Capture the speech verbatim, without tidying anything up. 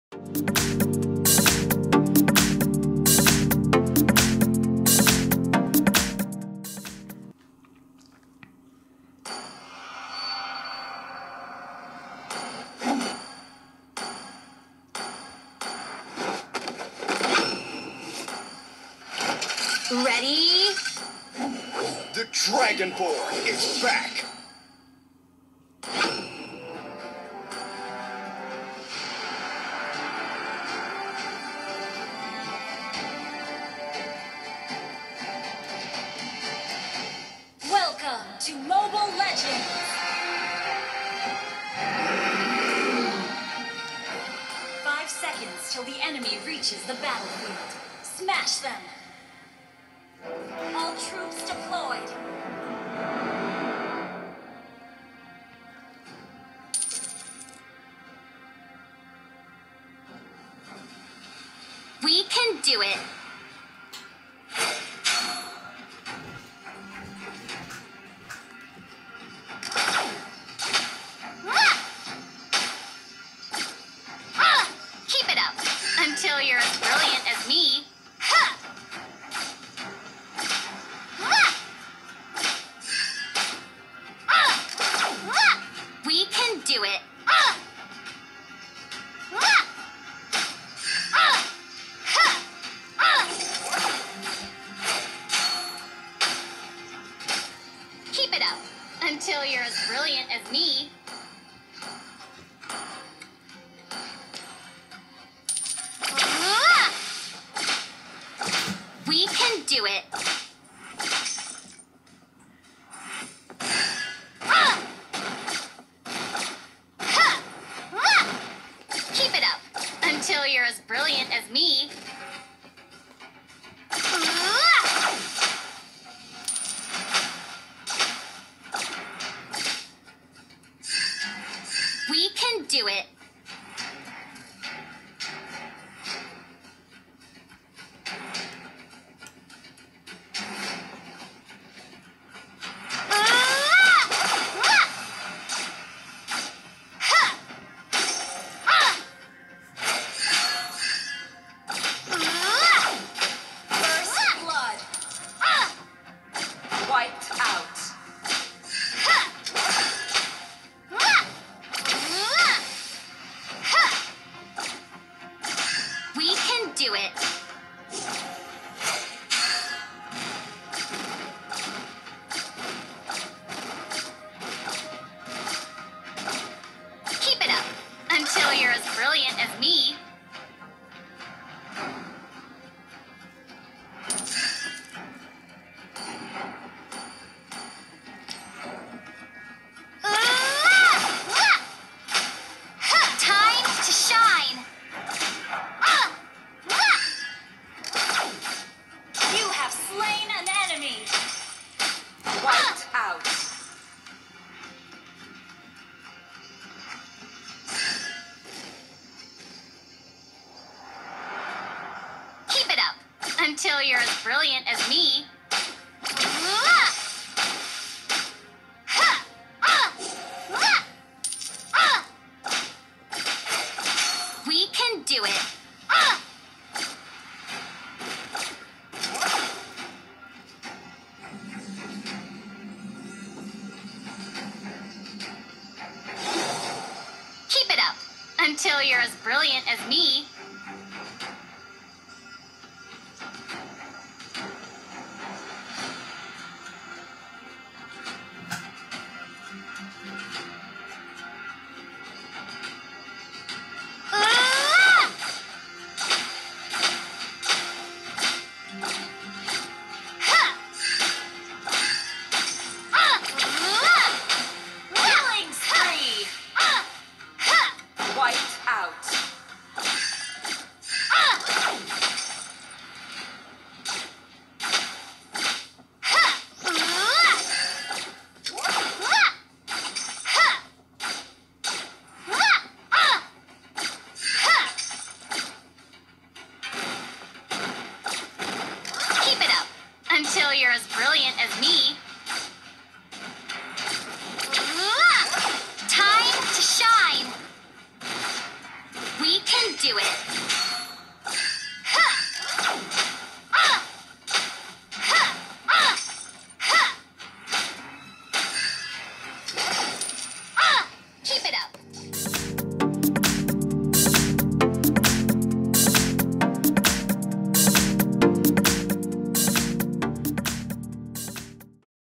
Ready? The Dragonborn is back! Welcome to Mobile Legends! Five seconds till the enemy reaches the battlefield. Smash them! All troops deployed! We can do it! Keep it up until you're as brilliant as me. We can do it. Keep it up until you're as brilliant as me. We can do it. Keep it up until you're as brilliant as me. We can do it. First blood! Wiped out! We can do it. Keep it up until you're as brilliant as me. Time to shine. You have slain an enemy! Wiped out! Keep it up until you're as brilliant as me. We can do it. Keep it up until you're as brilliant as me. Killing spree! Wiped out! it.